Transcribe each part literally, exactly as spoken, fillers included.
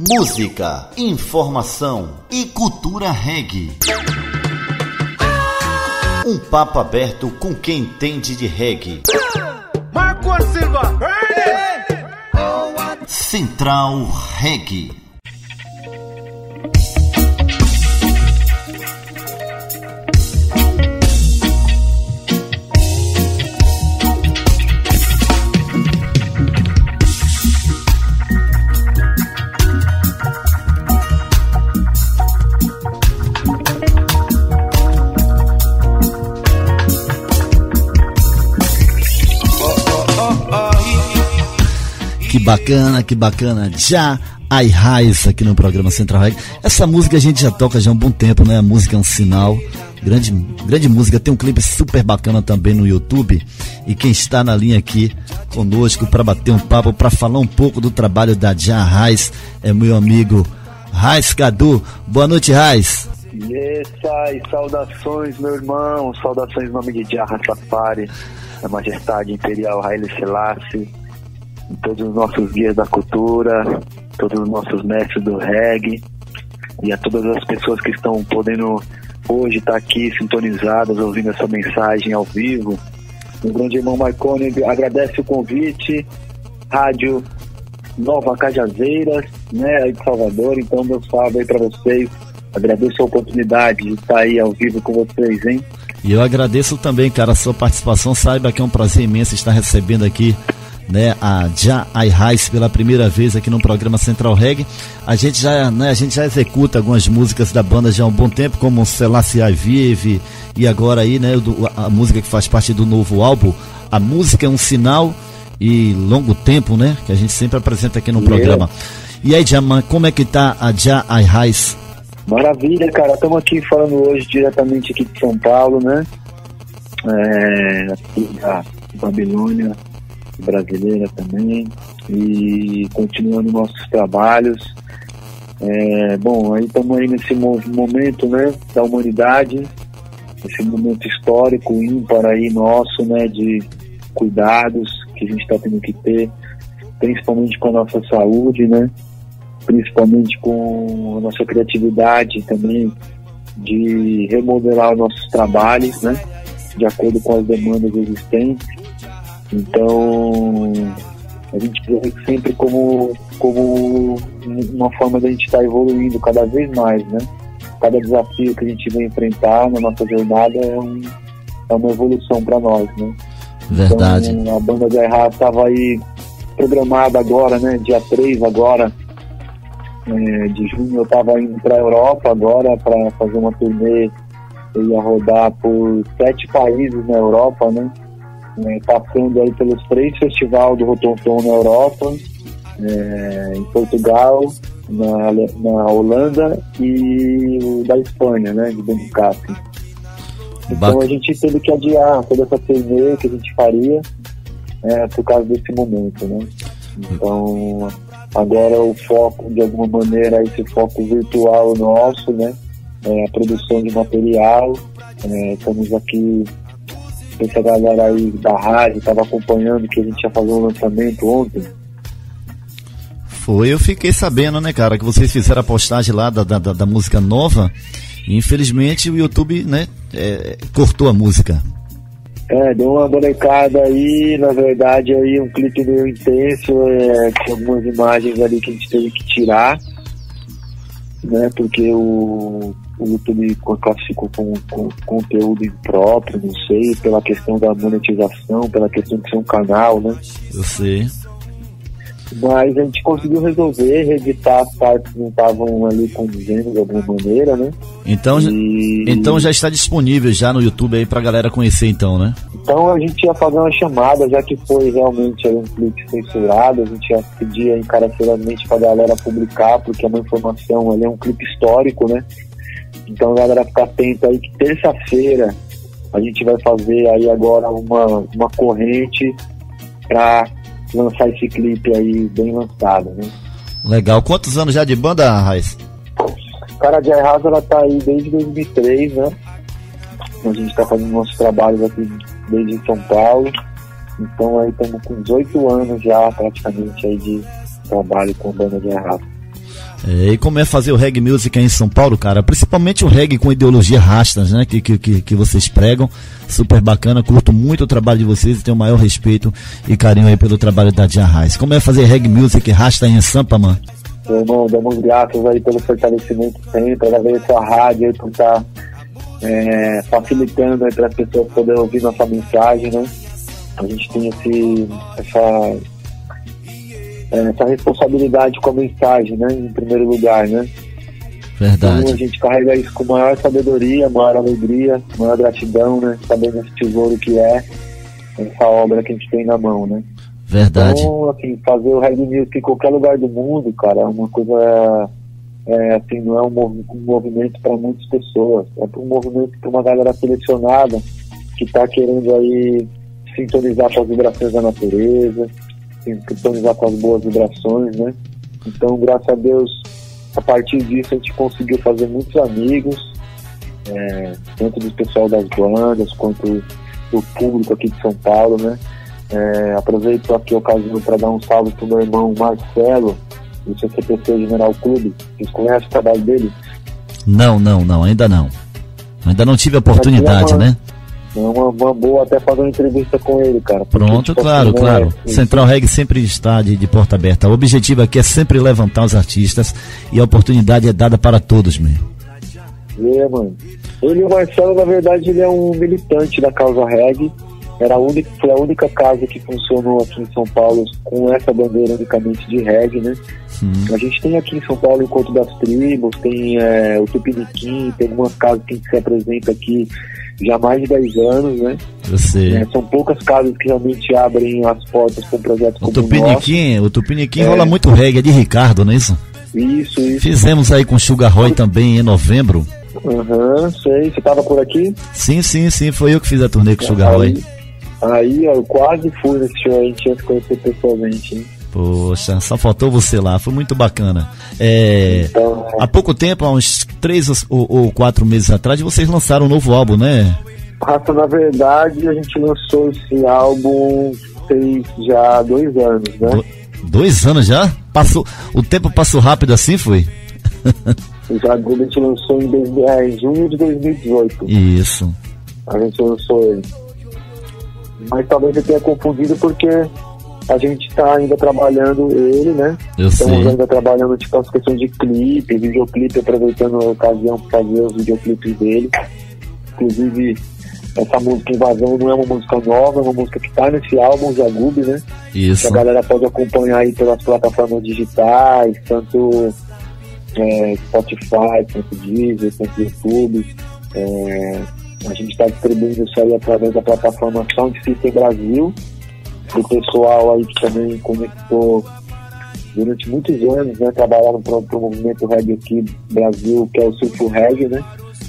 Música, informação e cultura reggae. Um papo aberto com quem entende de reggae. Marco Silva. Central Reggae. Que bacana, que bacana. Já Ai Raiz aqui no programa Central Reggae. Essa música a gente já toca já há um bom tempo, né? A música é um sinal. Grande, grande música. Tem um clipe super bacana também no YouTube. E quem está na linha aqui conosco para bater um papo, para falar um pouco do trabalho da Já Raiz, é meu amigo Raiz Cadu. Boa noite, Raiz. Yes, ai, saudações, meu irmão. Saudações em nome de Jah Rastafari, da Majestade Imperial Haile Selassie, todos os nossos guias da cultura, todos os nossos mestres do reggae e a todas as pessoas que estão podendo hoje estar aqui sintonizadas, ouvindo essa mensagem ao vivo. O grande irmão Marconi agradece o convite, Rádio Nova Cajazeiras, né, aí de Salvador. Então, meu salve aí para vocês, agradeço a oportunidade de estar aí ao vivo com vocês, hein? E eu agradeço também, cara, a sua participação. Saiba que é um prazer imenso estar recebendo aqui, né, a Jah Ai Raiz pela primeira vez aqui no programa Central Reggae. A gente já, né, a gente já executa algumas músicas da banda já há um bom tempo, como Selassie I Vive, e agora aí, né, a música que faz parte do novo álbum. A música é um sinal e longo tempo, né, que a gente sempre apresenta aqui no yeah. programa. E aí, Jaman, como é que tá a Jah Ai Raiz? Maravilha, cara, estamos aqui falando hoje diretamente aqui de São Paulo, né, é, aqui da Babilônia brasileira também, e continuando nossos trabalhos. É, bom, aí estamos aí nesse momento, né, da humanidade, esse momento histórico ímpar aí nosso, né, de cuidados que a gente está tendo que ter, principalmente com a nossa saúde, né, principalmente com a nossa criatividade também, de remodelar os nossos trabalhos, né, de acordo com as demandas existentes. Então, a gente vê sempre como, como uma forma da gente estar evoluindo cada vez mais, né? Cada desafio que a gente vem enfrentar na nossa jornada é, um, é uma evolução para nós, né? Verdade. Então, a banda de Ai Raiz estava aí programada agora, né? Dia três agora, é, de junho, eu estava indo para a Europa agora para fazer uma turnê. Eu ia rodar por sete países na Europa, né? É, passando aí pelos três festivais do Rotonton na Europa, é, em Portugal, na, na Holanda e o da Espanha, né, de Benfica. Então a gente teve que adiar toda essa turnê que a gente faria, é, por causa desse momento, né. Então agora o foco, de alguma maneira, esse foco virtual nosso, né, é a produção de material. É, estamos aqui, essa galera aí da rádio estava acompanhando que a gente ia fazer um lançamento ontem. Foi, eu fiquei sabendo, né, cara, que vocês fizeram a postagem lá da, da, da música nova, e infelizmente o YouTube, né, é, cortou a música. É, deu uma bonecada aí, na verdade aí um clipe meio intenso, é, tinha algumas imagens ali que a gente teve que tirar, né, porque o o YouTube classificou com, com conteúdo impróprio, não sei, pela questão da monetização, pela questão de ser um canal, né? Eu sei. Mas a gente conseguiu resolver, reeditar as partes que não estavam ali condizendo de alguma maneira, né? Então, e... então já está disponível já no YouTube aí pra galera conhecer, então, né? Então a gente ia fazer uma chamada, já que foi realmente aí um clipe censurado, a gente ia pedir encarecidamente pra galera publicar, porque é uma informação ali, é um clipe histórico, né? Então, galera, ficar atento aí que terça-feira a gente vai fazer aí agora uma, uma corrente para lançar esse clipe aí bem lançado, né? Legal. Quantos anos já de banda, Raiz? Cara, a Jah Raiz, ela tá aí desde dois mil e três, né? A gente tá fazendo nossos trabalhos aqui desde São Paulo. Então aí estamos com dezoito anos já praticamente aí de trabalho com a banda de Jah Raiz. É, e como é fazer o reggae music aí em São Paulo, cara? Principalmente o reggae com ideologia rastas, né? Que, que, que vocês pregam. Super bacana, curto muito o trabalho de vocês e tenho o maior respeito e carinho aí pelo trabalho da Jah Raiz. Como é fazer reggae music rasta aí em Sampa, mano? Irmão, damos graças aí pelo fortalecimento sempre, através dessa rádio aí por estar é, facilitando aí para as pessoas poderem ouvir nossa mensagem, né? A gente tem esse, essa, essa responsabilidade com a mensagem, né? Em primeiro lugar, né? Verdade. Então a gente carrega isso com maior sabedoria, maior alegria, maior gratidão, né? Sabendo esse tesouro que é essa obra que a gente tem na mão, né? Verdade. Então, assim, fazer o reggae music em qualquer lugar do mundo, cara, é uma coisa, é, assim, não é um, mov- um movimento para muitas pessoas, é um movimento para uma galera selecionada que está querendo aí sintonizar com as vibrações da natureza, sintonizar com as boas vibrações, né? Então, graças a Deus, a partir disso a gente conseguiu fazer muitos amigos, é, tanto do pessoal das bandas quanto do público aqui de São Paulo, né? É, aproveito aqui a ocasião para dar um salve pro meu irmão Marcelo, do C C P C General Clube. Vocês conhecem o trabalho dele? Não, não, não, ainda não. Ainda não tive a oportunidade, é uma, né? É uma, uma boa até fazer uma entrevista com ele, cara. Porque, Pronto, tipo, claro, assim, claro. né, Central Reggae sempre está de, de porta aberta. O objetivo aqui é sempre levantar os artistas e a oportunidade é dada para todos, mesmo. É, mano. Ele e o Marcelo, na verdade, ele é um militante da causa reggae. Era a única, foi a única casa que funcionou aqui em São Paulo com essa bandeira unicamente de reggae, né? Hum. A gente tem aqui em São Paulo o Encontro das Tribos, tem é, o Tupiniquim, tem algumas casas que a gente se apresenta aqui já há mais de dez anos, né? Eu sei. É, são poucas casas que realmente abrem as portas para um projeto O como o Tupiniquim, o Tupiniquim É. rola muito reggae, é de Ricardo, não é isso? nosso. Isso, isso. Fizemos aí com Sugar Roy também em novembro. Aham, sei. Você tava por aqui? Sim, sim, sim, foi eu que fiz a turnê com Sugar Roy. Aí, aí, ó, eu quase fui nesse show, a gente ia se conhecer pessoalmente, hein? Poxa, só faltou você lá, foi muito bacana. É, Então, há pouco tempo, há uns três ou, ou quatro meses atrás, vocês lançaram um novo álbum, né? Rafa, na verdade, a gente lançou esse álbum fez já dois anos, né? Do, dois anos já? Passou, o tempo passou rápido assim, foi? O Jaguba a gente lançou em, dois, é, em junho de dois mil e dezoito. Isso. A gente lançou ele. Mas talvez eu tenha confundido porque a gente está ainda trabalhando ele, né? Eu Estamos sei. ainda trabalhando tipo as questões de clipe, videoclipe, aproveitando a ocasião para fazer os videoclipes dele. Inclusive, essa música Invasão não é uma música nova, é uma música que está nesse álbum, Jagube, né? Isso. Que a galera pode acompanhar aí pelas plataformas digitais, tanto é, Spotify, tanto Deezer, tanto YouTube. É, a gente está distribuindo isso aí através da plataforma Sound System Brasil, do pessoal aí que também conectou durante muitos anos, né, trabalharam para o movimento reggae aqui no Brasil, que é o Surf Reggae, né?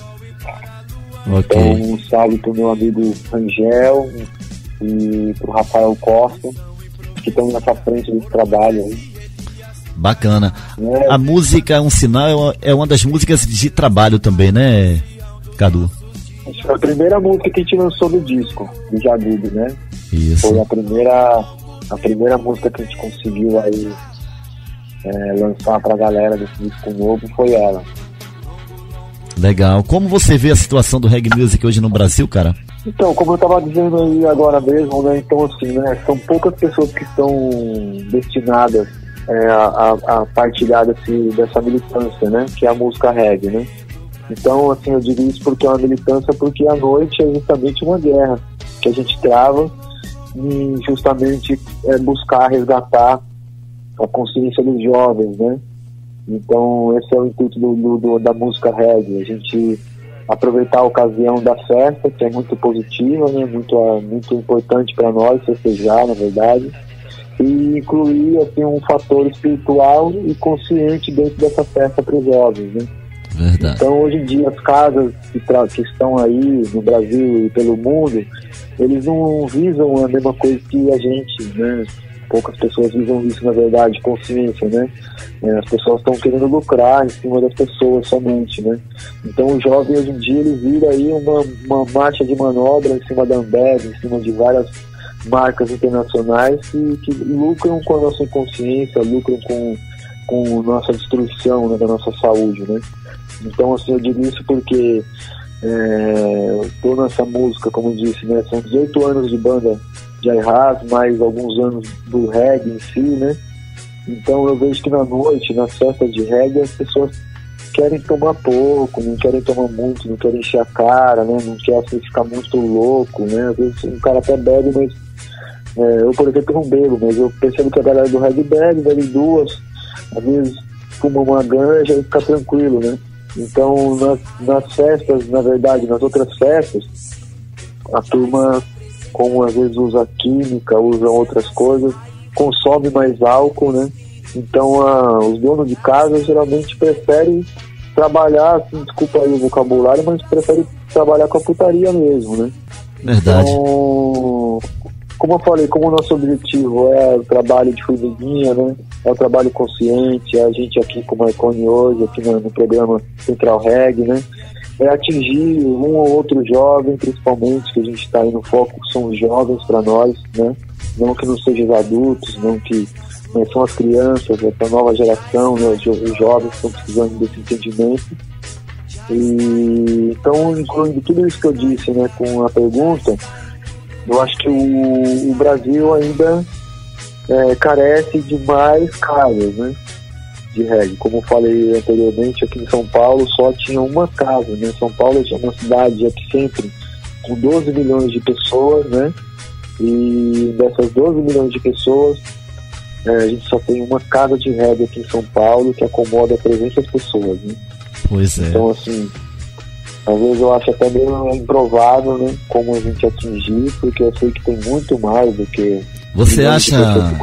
Ok. Então, um salve pro meu amigo Angel e pro Rafael Costa, que estão nessa frente desse trabalho aí. Bacana. É. A música Um Sinal é uma, é uma das músicas de trabalho também, né, Cadu? Isso foi a primeira música que a gente lançou do disco, do Jagube, né? Isso. Foi a primeira, a primeira música que a gente conseguiu aí é, lançar pra galera desse disco novo, foi ela. Legal. Como você vê a situação do reggae music hoje no Brasil, cara? Então, como eu estava dizendo aí agora mesmo, né? Então, assim, né? São poucas pessoas que estão destinadas é, a, a, a partilhar desse, dessa militância, né? Que é a música reggae, né? Então, assim, eu digo isso porque é uma militância, porque a noite é justamente uma guerra que a gente trava em justamente é, buscar resgatar a consciência dos jovens, né? Então, esse é o intuito do, do, do, da música reggae, a gente aproveitar a ocasião da festa, que é muito positiva, né? Muito, muito importante para nós festejar, na verdade, e incluir assim, um fator espiritual e consciente dentro dessa festa para os jovens, né? Verdade. Então, hoje em dia, as casas que, tra- que estão aí no Brasil e pelo mundo, eles não visam a mesma coisa que a gente, né? Poucas pessoas visam isso, na verdade, consciência, né? É, as pessoas estão querendo lucrar em cima das pessoas somente, né? Então, o jovem, hoje em dia, ele vira aí uma, uma marcha de manobra em cima da Ambev, em cima de várias marcas internacionais que, que lucram com a nossa consciência, lucram com com nossa destruição, né, da nossa saúde, né? Então, assim, eu digo isso porque é, eu tô nessa música, como eu disse, né? São dezoito anos de banda de hi-hat, mais alguns anos do reggae em si, né? Então eu vejo que na noite, nas festas de reggae, as pessoas querem tomar pouco, não querem tomar muito, não querem encher a cara, né? Não querem assim, ficar muito louco, né? Às vezes um cara até bebe, mas é, eu, por exemplo, não bebo, mas eu percebo que a galera do reggae bebe, bebe duas, às vezes fuma uma ganja e fica tranquilo, né? Então nas, nas festas, na verdade, nas outras festas, a turma, como às vezes usa química, usa outras coisas, consome mais álcool, né? Então a, os donos de casa geralmente preferem trabalhar, assim, desculpa aí o vocabulário, mas preferem trabalhar com a putaria mesmo, né? Verdade. Então, como eu falei, como o nosso objetivo é o trabalho de formiguinha, né? É o trabalho consciente, é a gente aqui com o Marconi hoje, aqui no, no programa Central Reggae, né? É atingir um ou outro jovem, principalmente, que a gente está aí no foco, são os jovens para nós, né? Não que não sejam os adultos, não que né, são as crianças, essa nova geração, né, os, os jovens estão precisando desse entendimento. E, então, incluindo tudo isso que eu disse, né, com a pergunta, eu acho que o, o Brasil ainda é, carece de mais casas, né, de reggae. Como eu falei anteriormente, aqui em São Paulo só tinha uma casa, né? São Paulo é uma cidade epicentro com doze milhões de pessoas, né? E dessas doze milhões de pessoas, é, a gente só tem uma casa de reggae aqui em São Paulo que acomoda trezentas pessoas, né? Pois é. Então, assim, às vezes eu acho até meio improvável, né? Como a gente atingir, porque eu sei que tem muito mais do que... Você acha,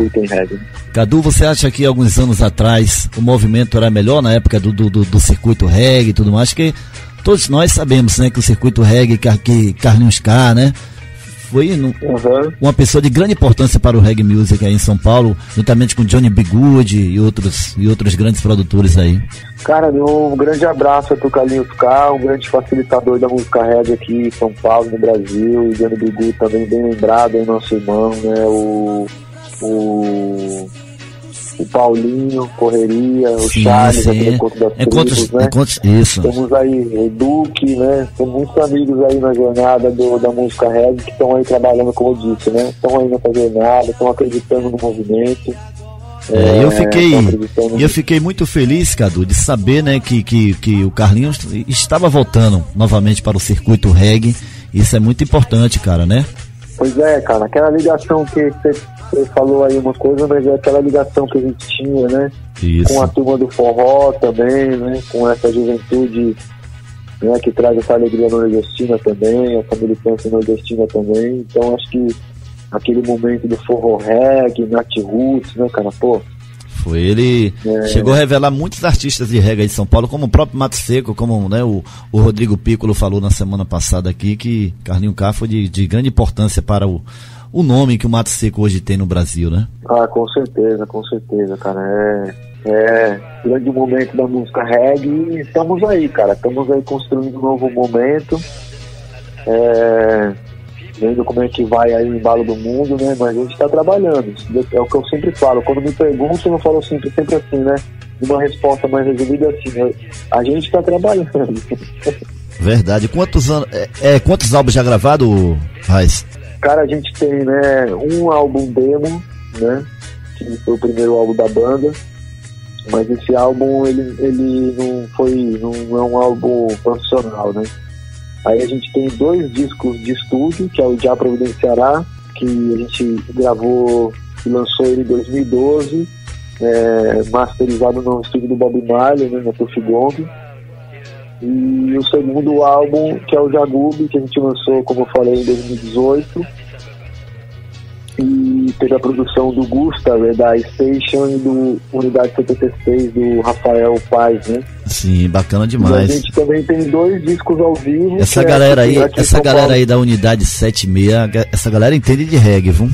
Cadu, você acha que alguns anos atrás o movimento era melhor na época do, do, do circuito reggae e tudo mais? Que todos nós sabemos, né, que o circuito reggae, que Carlinhos K, né, foi no, uhum. uma pessoa de grande importância para o reggae music aí em São Paulo, juntamente com Johnny B. Good e outros, e outros grandes produtores aí. Cara, um grande abraço para o Carlinhos K, um grande facilitador da música reggae aqui em São Paulo, no Brasil, e Johnny B. Good também bem lembrado, é nosso irmão, né, o, o, o Paulinho, Correria, o sim, Charles, sim. aqui no Encontro das Encontros, Tribos, né? Encontros, isso. Temos aí o Duque, né, tem muitos amigos aí na jornada do, da música reggae que estão aí trabalhando, como eu disse, né, estão aí nessa jornada, estão acreditando no movimento. É, eu fiquei eu fiquei muito feliz, Cadu, de saber, né, que, que, que o Carlinhos estava voltando novamente para o circuito reggae. Isso é muito importante, cara, né? Pois é, cara, aquela ligação que você falou aí uma coisa, mas é aquela ligação que a gente tinha, né? Isso. Com a turma do forró também, né? Com essa juventude, né, que traz essa alegria nordestina também, essa militância nordestina também. Então acho que aquele momento do forró reggae, Nat Roots, né, cara, pô. Foi, ele é. chegou a revelar muitos artistas de reggae de São Paulo, como o próprio Mato Seco, como, né, o, o Rodrigo Piccolo falou na semana passada aqui, que Carlinho K foi de, de grande importância para o, o nome que o Mato Seco hoje tem no Brasil, né? Ah, com certeza, com certeza, cara, é, é grande momento da música reggae e estamos aí, cara, estamos aí construindo um novo momento, é... vendo como é que vai aí o embalo do mundo, né? Mas a gente está trabalhando. É o que eu sempre falo. Quando me perguntam, eu falo sempre, sempre assim, né? Uma resposta mais resumida assim, né? A gente está trabalhando. Verdade. Quantos anos, é, é, quantos álbuns já gravados, Raiz? Cara, a gente tem, né, um álbum demo, né? Que foi o primeiro álbum da banda. Mas esse álbum, ele, ele não foi, não é um álbum profissional, né? Aí a gente tem dois discos de estúdio, que é o Já Providenciará, que a gente gravou e lançou ele em dois mil e doze, é, masterizado no estúdio do Bob Marley, né, na Tufi Gong. E o segundo álbum, que é o Jagube, que a gente lançou, como eu falei, em dois mil e dezoito. E teve a produção do Gustav, é, da Station, e do Unidade setenta e seis, do Rafael Paz, né? Sim, bacana demais. E a gente também tem dois discos ao vivo. Essa galera é aí, essa galera aí da Unidade setenta e seis, essa galera entende de reggae, viu?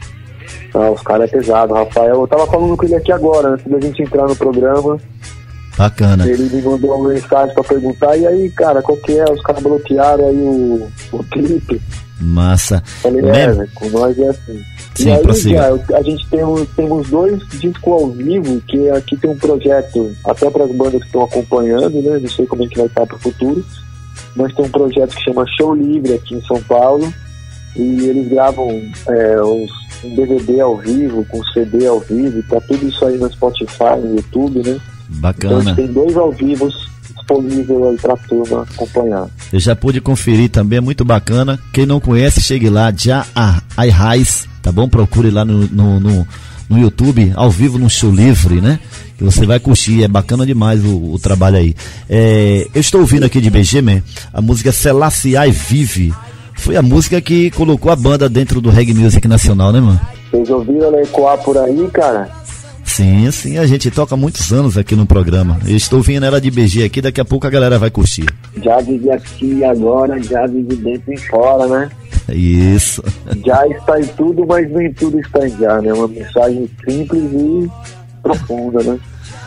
Ah, os caras é pesado, Rafael. Eu tava falando com ele aqui agora, antes da gente entrar no programa. Bacana. Ele me mandou uma mensagem pra perguntar, e aí, cara, qual que é? Os caras bloquearam aí o, o clipe. Massa. Falei, é, né, com nós é assim. Sim, e aí, prossiga. Já, a gente tem, temos dois discos ao vivo, que aqui tem um projeto, até para as bandas que estão acompanhando, né? Não sei como é que vai estar para o futuro, mas tem um projeto que chama Show Livre aqui em São Paulo, e eles gravam é, os, um D V D ao vivo, com C D ao vivo, tá tudo isso aí no Spotify, no YouTube, né? Bacana. Então a gente tem dois ao vivo disponível aí pra turma acompanhar. Eu já pude conferir também, é muito bacana. Quem não conhece, chegue lá, Já I Rise, tá bom? Procure lá no, no, no, no YouTube, ao vivo, no Show Livre, né? Que você vai curtir, é bacana demais o, o trabalho aí. É, eu estou ouvindo aqui de B G, man, a música Selassie Vive. Foi a música que colocou a banda dentro do reggae music nacional, né, mano? Vocês ouviram ela ecoar por aí, cara? Sim, sim, a gente toca há muitos anos aqui no programa. Eu estou ouvindo ela de B G aqui, daqui a pouco a galera vai curtir. Já vive aqui agora, já vive dentro e fora, né? Isso. Já está em tudo, mas nem tudo está em já, né? Uma mensagem simples e profunda, né?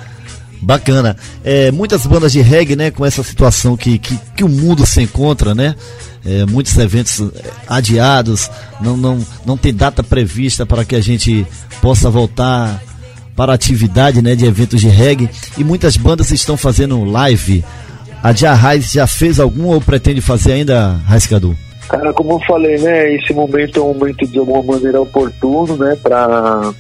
Bacana. É, muitas bandas de reggae, né, com essa situação que, que, que o mundo se encontra, né? É, muitos eventos adiados, não, não, não tem data prevista para que a gente possa voltar para a atividade, né, de eventos de reggae, e muitas bandas estão fazendo live. A Jah Rise já fez algum ou pretende fazer ainda, Raiscadu? Cara, como eu falei, né, esse momento é um momento de alguma maneira oportuno, né, para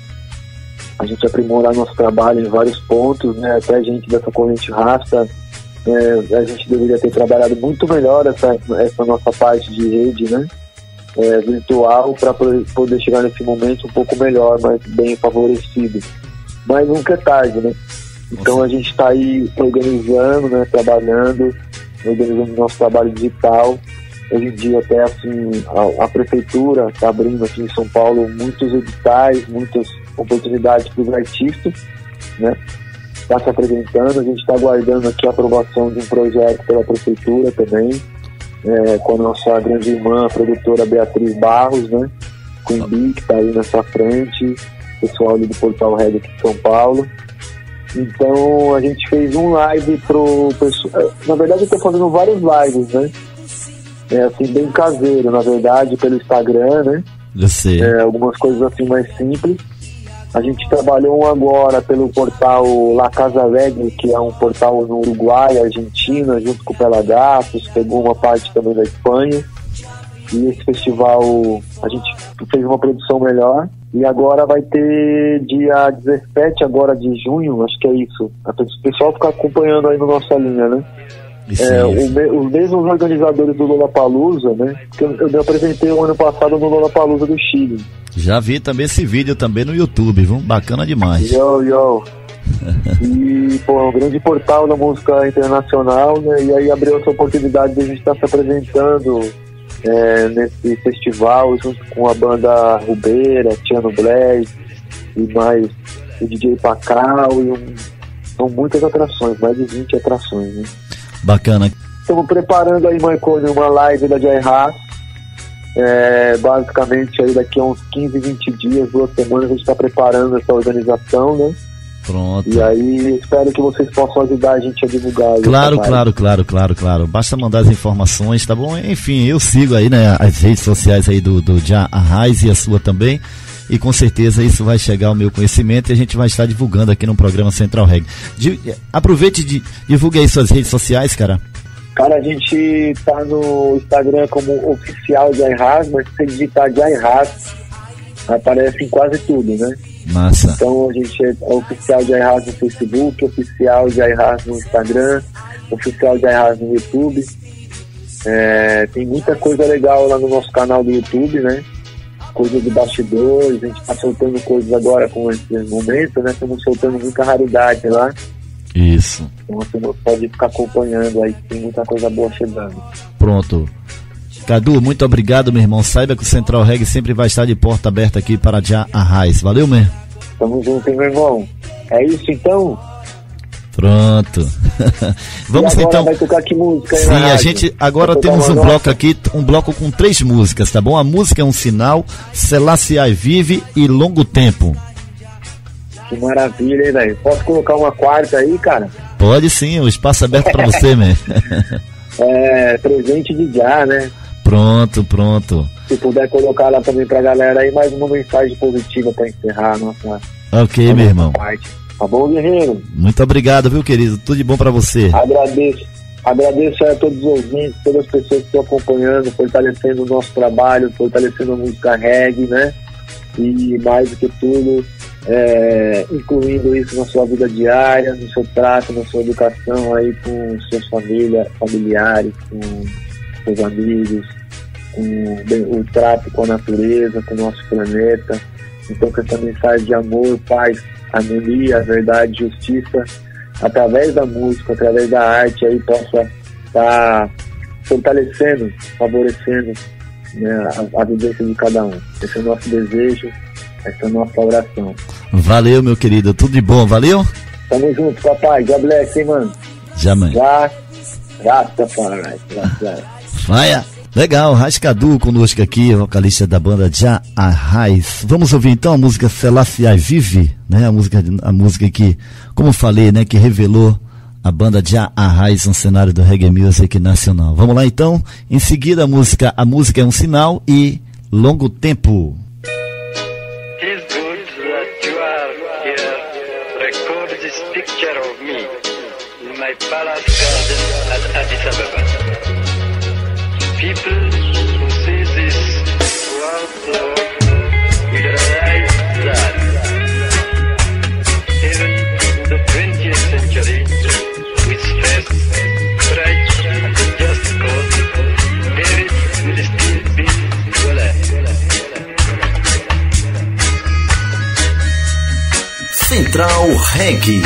a gente aprimorar nosso trabalho em vários pontos, né, até a gente dessa corrente rasta, é, a gente deveria ter trabalhado muito melhor essa, essa nossa parte de rede, né, é, virtual, para poder chegar nesse momento um pouco melhor, mas bem favorecido. Mas nunca é tarde, né? Então a gente está aí organizando, né, trabalhando, organizando nosso trabalho digital. Hoje em dia até assim, a, a prefeitura está abrindo aqui em São Paulo muitos editais, muitas oportunidades para os artistas, né? Está se apresentando, a gente está aguardando aqui a aprovação de um projeto pela prefeitura também, é, com a nossa grande irmã, a produtora Beatriz Barros, né? Com o que está aí nessa frente, pessoal ali do Portal Reggae aqui de São Paulo. Então a gente fez um live pro pessoal. Na verdade eu estou fazendo vários lives, né? É assim, bem caseiro, na verdade, pelo Instagram, né? Eu sei. É, algumas coisas assim mais simples. A gente trabalhou agora pelo portal La Casa Reggae, que é um portal no Uruguai, Argentina, junto com o Pelagatos, pegou uma parte também da Espanha. E esse festival a gente fez uma produção melhor. E agora vai ter dia dezessete agora de junho, acho que é isso. O pessoal fica acompanhando aí na nossa linha, né? Isso, é, isso. O, os mesmos organizadores do Lollapalooza, né? Que eu, eu me apresentei o ano passado no Lollapalooza do Chile. Já vi também esse vídeo também no YouTube, viu? Bacana demais. Yo, yo. E, pô, é um grande portal da música internacional, né? E aí abriu essa oportunidade de a gente estar se apresentando É, nesse festival junto com a banda Rubeira, Tiano Blaze e mais o D J Pacau e um, são muitas atrações, mais de vinte atrações, né? Bacana. Estamos preparando aí, Marconi, uma live da Jah Rise, é, basicamente aí daqui a uns quinze, vinte dias, duas semanas a gente está preparando essa organização, né? Pronto. E aí espero que vocês possam ajudar a gente a divulgar. Claro, claro, claro, claro, claro. Basta mandar as informações, tá bom? Enfim, eu sigo aí, né, as redes sociais aí do, do Jah Rise e a sua também. E com certeza isso vai chegar ao meu conhecimento e a gente vai estar divulgando aqui no programa Central Reggae. De, aproveite e divulgue aí suas redes sociais, cara. Cara, a gente tá no Instagram como oficial Jah Rise, mas se você digitar Jah Rise, aparece em quase tudo, né? Massa. Então a gente é oficial Jah Rise no Facebook, oficial Jah Rise no Instagram, oficial Jah Rise no YouTube. É, tem muita coisa legal lá no nosso canal do YouTube, né? Coisa de bastidores, a gente tá soltando coisas agora com esse momento, né? Estamos soltando muita raridade lá. Isso. Então você pode ficar acompanhando aí, tem muita coisa boa chegando. Pronto. Cadu, muito obrigado, meu irmão. Saiba que o Central Reggae sempre vai estar de porta aberta aqui para Jah Rise. Valeu, meu? Tamo junto, hein, meu irmão? É isso, então? Pronto. Vamos e agora então. Vai tocar que música aí? Sim, a gente agora temos um nota? bloco aqui, um bloco com três músicas, tá bom? A música é um sinal, Selassie Vive e Longo Tempo. Que maravilha, hein, velho? Posso colocar uma quarta aí, cara? Pode sim, o espaço aberto pra você, man. É, presente de já, né? Pronto, pronto. Se puder colocar lá também pra galera aí, mais uma mensagem positiva pra encerrar a nossa... Ok, meu irmão. Parte. Tá bom, guerreiro? Muito obrigado, viu, querido? Tudo de bom pra você. Agradeço. Agradeço a todos os ouvintes, todas as pessoas que estão acompanhando, fortalecendo o nosso trabalho, fortalecendo a música reggae, né? E mais do que tudo, é, incluindo isso na sua vida diária, no seu trato, na sua educação aí com suas famílias, familiares, com seus amigos, com bem, o trato com a natureza, com o nosso planeta. Então, com essa mensagem de amor, paz, harmonia, verdade, justiça, através da música, através da arte, aí possa estar fortalecendo, favorecendo, né, a, a vivência de cada um. Esse é o nosso desejo, essa é a nossa oração. Valeu, meu querido, tudo de bom, valeu? Tamo junto, papai. God bless, hein, mano? Já, mãe. Já, Rastafari. Vai. Legal, Rascadu conosco aqui, vocalista da banda Jah Arraiz. Vamos ouvir então a música Selassie Vive, né? A música, a música que, como falei, né, que revelou a banda Jah Arraiz no cenário do reggae music nacional. Vamos lá então, em seguida a música, a música é um sinal e Longo Tempo. It is good that you are here. Record this picture of me in my palace garden at Addis Ababa. People who see this throughout the world will realize that even in the twentieth century, with faith, courage, and a just cause, David will still be Goliath. Central Reggae.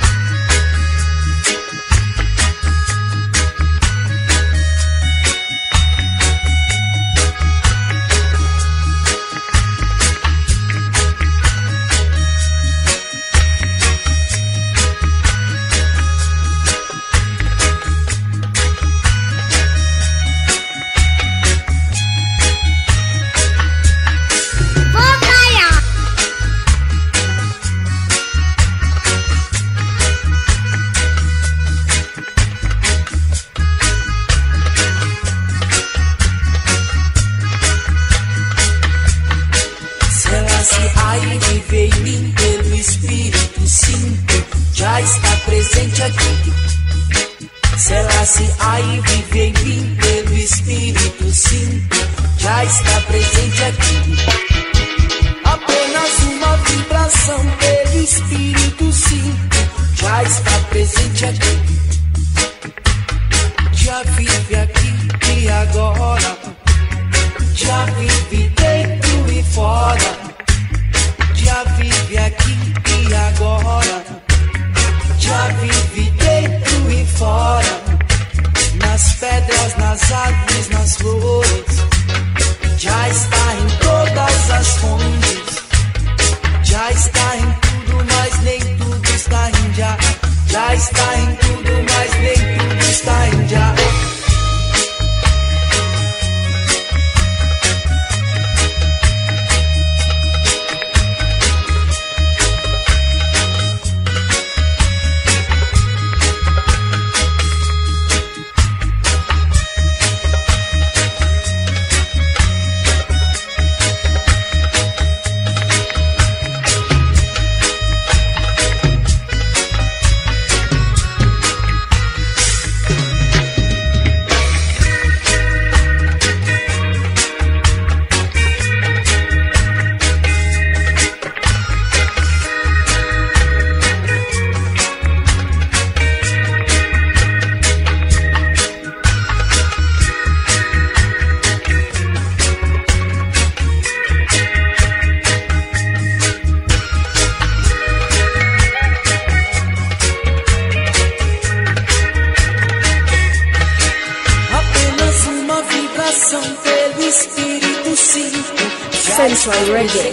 Central Reggae.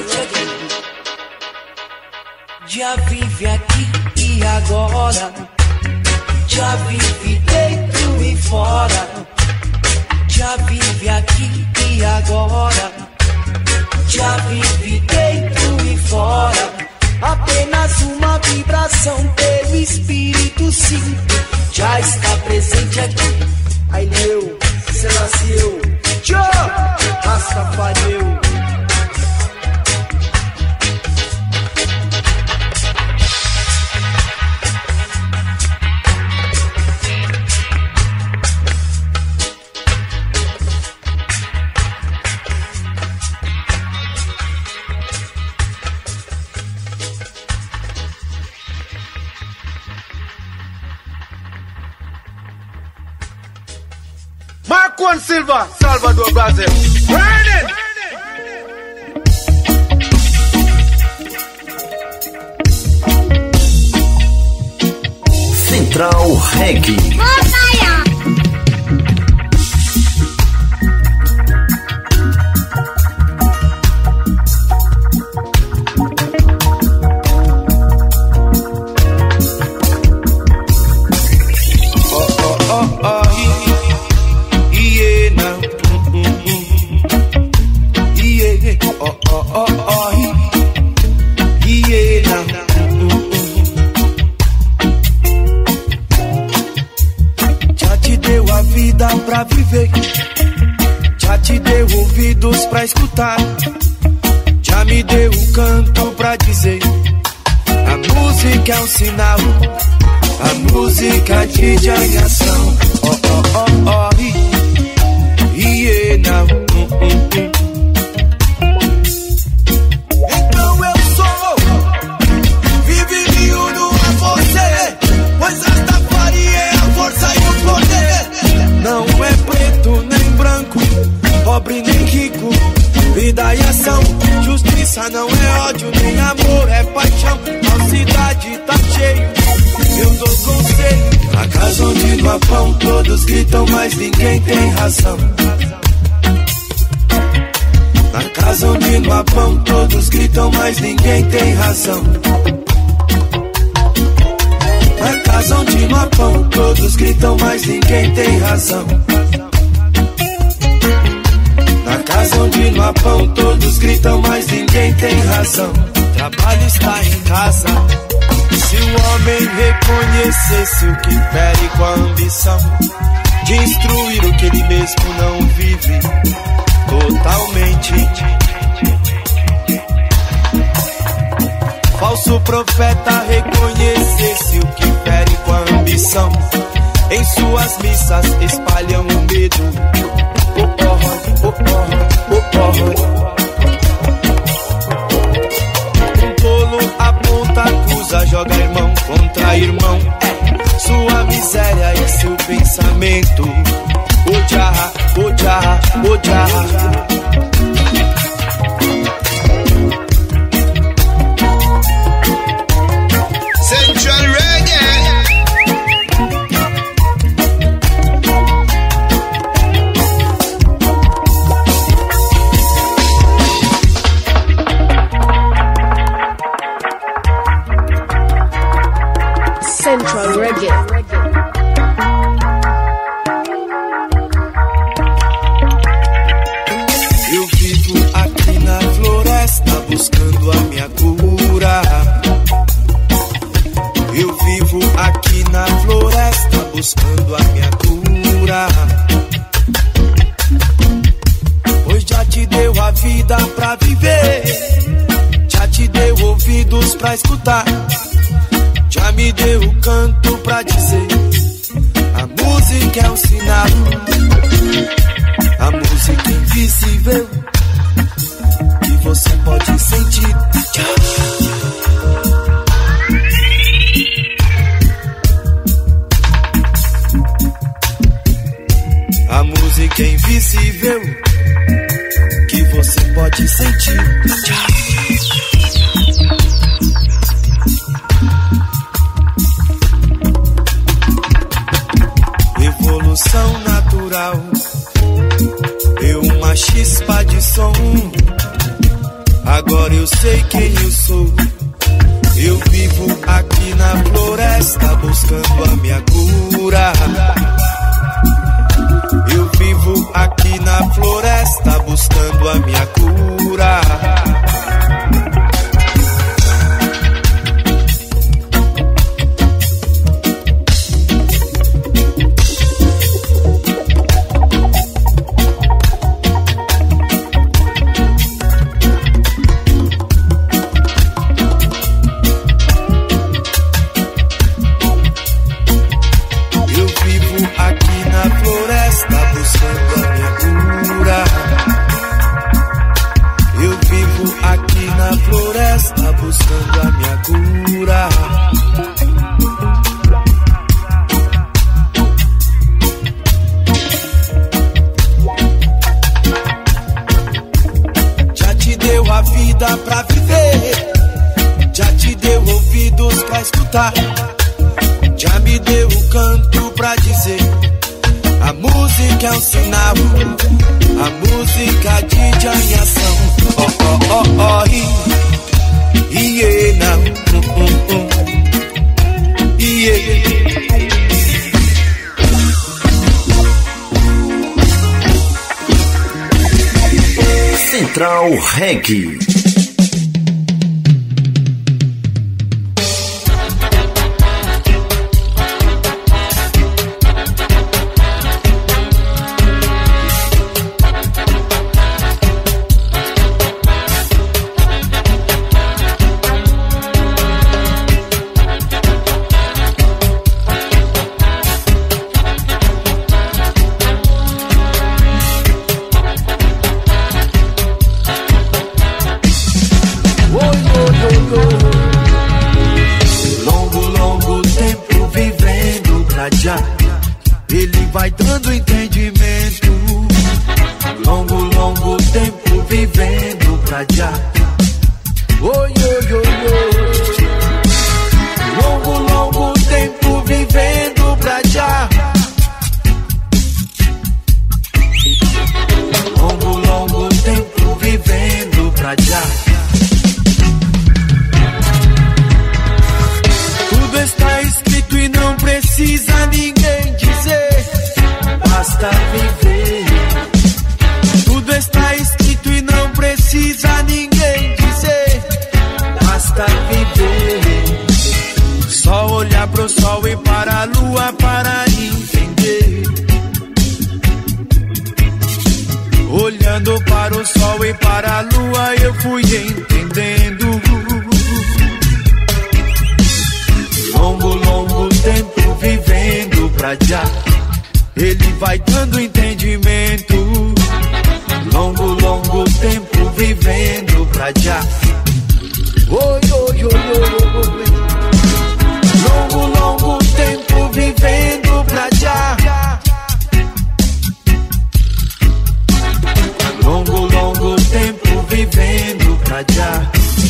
Já vive aqui e agora, já vive dentro e fora, já vive aqui e agora, já vive dentro e fora, Apenas uma vibração pelo Espírito Santo já está presente aqui. Ai meu, Selassie, tchau, Rastafari. Marcon Silva, Salvador, Brasil. Burn it! Central Reggae. Pra viver, já te deu ouvidos pra escutar, já me deu um canto pra dizer. A música é um sinal, a música te de ação. Oh, oh, oh, oh, hiena. Mm, mm, mm. Então eu sou, vive me uno a você, pois esta faria é a força e o poder. Não é preto nem branco, pobre nem rico, vida e ação. Justiça não é ódio nem amor, é paixão. A cidade tá cheio, eu dou conselho. Na casa onde no pão todos gritam, mas ninguém tem razão. Na casa onde no pão todos gritam, mas ninguém tem razão. Na casa onde no pão todos gritam, mas ninguém tem razão. Na casa onde no pão todos gritam, mas ninguém tem razão. Trabalho está em casa. Se o homem reconhecesse o que fere com a ambição de instruir o que ele mesmo não vive totalmente. Falso profeta reconhecesse o que fere com a ambição, em suas missas espalham o medo. Oh, oh, oh, oh, oh, oh. Um tolo aponta, acusa, joga irmão contra irmão. Sua miséria e seu pensamento. Oja, oja, oja. Central Reggae. Central Reggae. Eu vivo aqui na floresta buscando a minha cura. Eu vivo aqui na floresta buscando a minha cura. Pois já te deu a vida pra viver, já te deu ouvidos pra escutar, já me deu o canto pra dizer. A música é um sinal, a música invisível que você pode sentir. A música é invisível que você pode sentir. Evolução natural, deu uma chispa de som. Agora eu sei quem eu sou. Eu vivo aqui na floresta buscando a minha cura. Eu vivo aqui na floresta buscando a minha cura. cantar. Já me deu o canto pra dizer: a música é um sinal, a música de ação. Oh, oh, oh, oh, e, e, não, um, um, um. E, e. Central Reggae. Ele vai dando entendimento. Longo, longo tempo vivendo pra já. Oi, oi, oi, oi. Longo, longo tempo vivendo pra já. Longo, longo tempo vivendo pra já. Tudo está escrito e não precisa ninguém dizer, basta viver. Tudo está escrito e não precisa ninguém dizer, basta viver. Só olhar pro sol e para a lua para entender. Olhando para o sol e para a lua eu fui entendendo. Longo, longo tempo vivendo pra já. Ele vai dando entendimento. Longo, longo tempo vivendo pra já. Oi, oi, oi, oi, oi. Longo, longo tempo vivendo pra já. Longo, longo tempo vivendo pra já.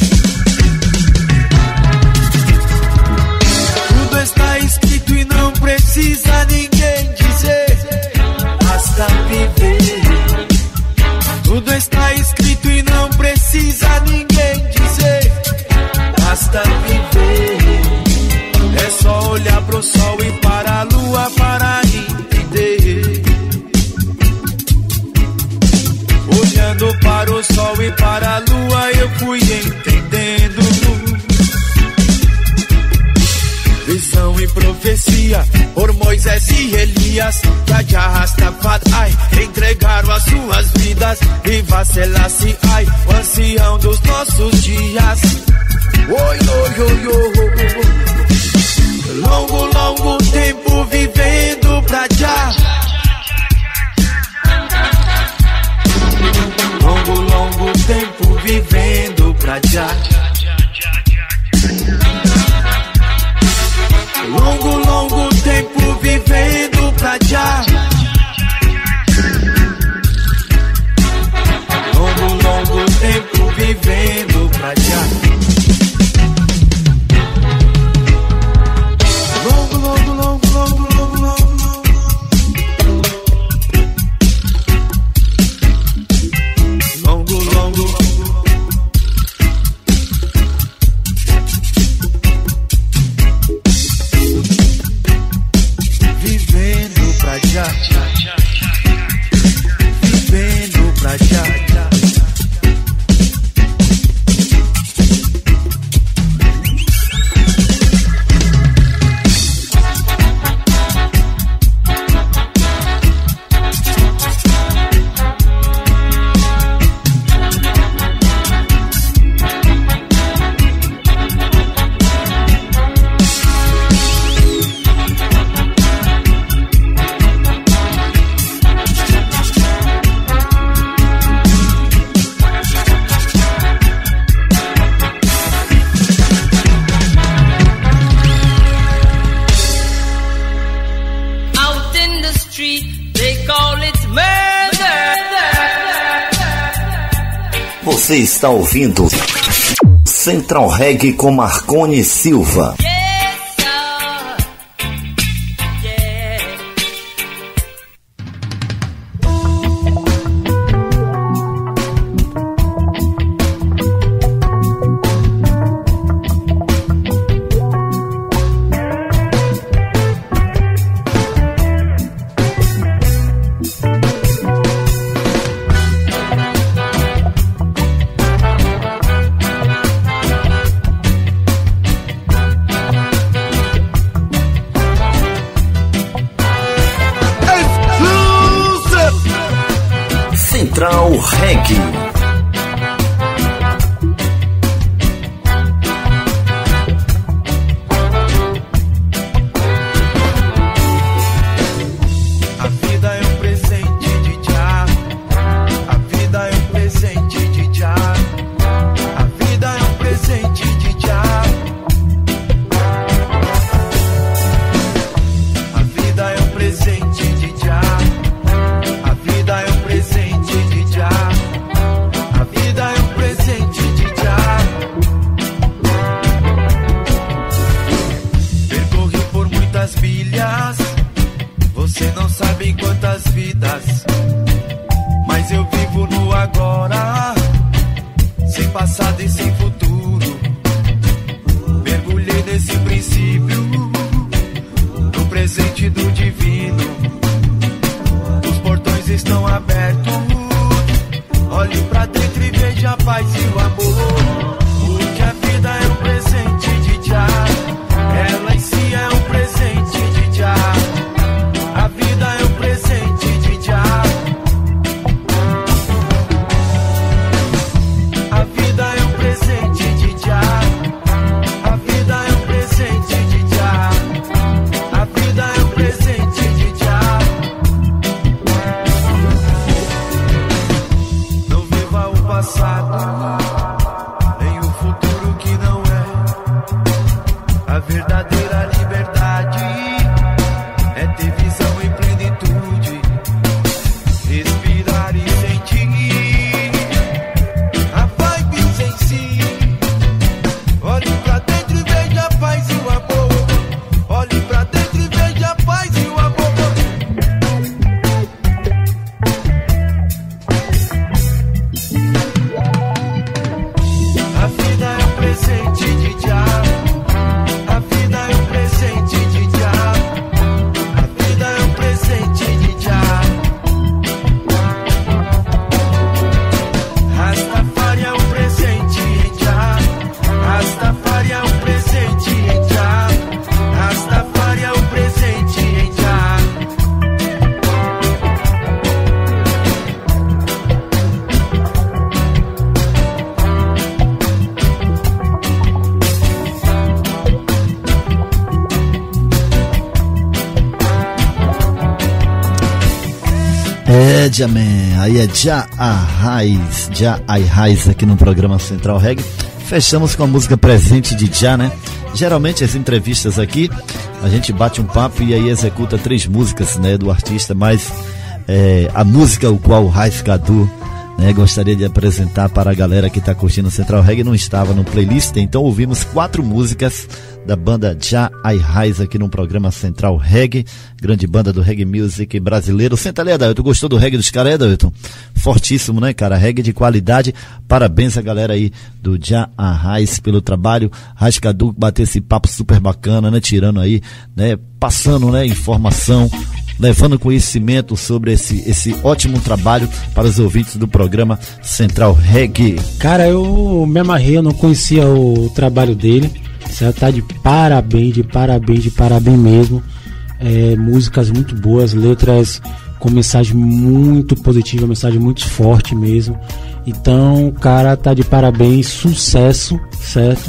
Tudo está escrito e não precisa ninguém dizer, basta viver. Tudo está escrito e não precisa ninguém dizer, basta viver. É só olhar pro sol e para a lua para entender. Olhando para o sol e para a lua eu fui entendendo. Visão e profecia por Moisés e Elias, que já Rastafari entregaram as suas vidas. Viva Selassie, ai, o ancião dos nossos dias. Oi, oi, oi, oi. Longo, longo tempo vivendo pra já. Longo, longo tempo vivendo pra já. Longo, longo tempo vivendo pra já. Longo, longo tempo vivendo pra já. Longo, longo, longo, longo, longo, longo. Longo, longo. Vivendo pra já. Vivendo pra já. Você está ouvindo Central Reggae com Marcone Silva. Yes, Central Reggae. É, Jaman, aí é Já a Raiz, Já a Raiz aqui no programa Central Reggae. Fechamos com a música Presente de Já, né? Geralmente as entrevistas aqui, a gente bate um papo e aí executa três músicas, né, do artista, mas é, a música o qual o Raiz Cadu, né, gostaria de apresentar para a galera que está curtindo o Central Reggae não estava no playlist, então ouvimos quatro músicas da banda Já a Raiz aqui no programa Central Reggae, grande banda do reggae music brasileiro. Senta ali, Adailton, gostou do reggae dos caras, Adailton? Fortíssimo, né, cara? Reggae de qualidade. Parabéns a galera aí do Já a Raiz pelo trabalho. Raiz Cadu bater esse papo super bacana, né, tirando aí, né, passando, né, informação, levando conhecimento sobre esse, esse ótimo trabalho para os ouvintes do programa Central Reggae. Cara, eu me amarrei, eu não conhecia o trabalho dele. Você tá de parabéns, de parabéns, de parabéns mesmo. É, músicas muito boas, letras com mensagem muito positiva, mensagem muito forte mesmo. Então, o cara tá de parabéns, sucesso, certo?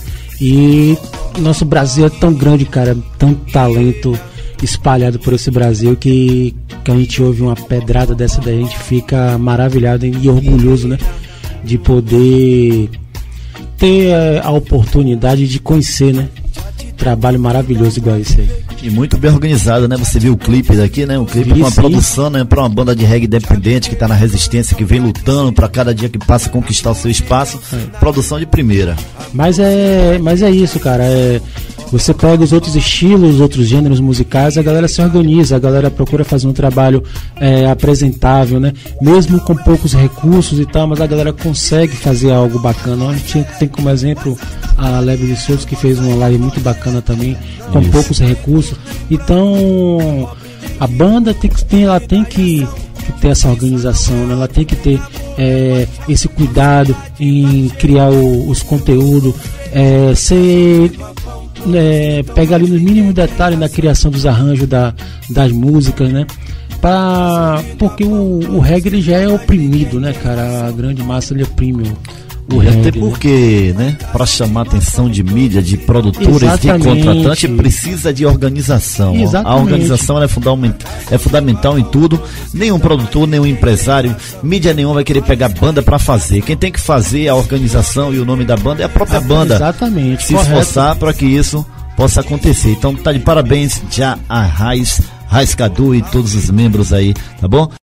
E nosso Brasil é tão grande, cara, tanto talento espalhado por esse Brasil que, que a gente ouve uma pedrada dessa daí, a gente fica maravilhado e orgulhoso, né, de poder ter a oportunidade de conhecer, né, trabalho maravilhoso igual esse aí. E muito bem organizado, né? Você viu o clipe daqui, né? O clipe com uma produção, né? Para uma banda de reggae independente que tá na resistência, que vem lutando para cada dia que passa conquistar o seu espaço. É. Produção de primeira. Mas é, mas é isso, cara. É, você pega os outros estilos, os outros gêneros musicais, a galera se organiza, a galera procura fazer um trabalho é, apresentável, né? Mesmo com poucos recursos e tal, mas a galera consegue fazer algo bacana. A gente tem como exemplo a Leve de Souza, que fez uma live muito bacana também, com isso, poucos recursos. Então a banda tem que, tem, ela tem que, que ter essa organização, né? Ela tem que ter é, esse cuidado em criar o, os conteúdos, é, ser, é, pegar ali nos mínimos detalhes na criação dos arranjos da, das músicas, né? pra, porque o, o reggae ele já é oprimido, né, cara? A grande massa ele oprime o, o e reggae. Até porque, né, para chamar a atenção de mídia, de produtores, Exatamente. de contratantes, precisa de organização. Exatamente. A organização ela é, fundamental, é fundamental em tudo. Nenhum produtor, nenhum empresário, mídia nenhuma vai querer pegar banda para fazer. Quem tem que fazer a organização e o nome da banda é a própria Ah, banda. exatamente. Se correto. esforçar para que isso possa acontecer. Então tá de parabéns já a Raiz, Raiz Cadu e todos os membros aí, tá bom?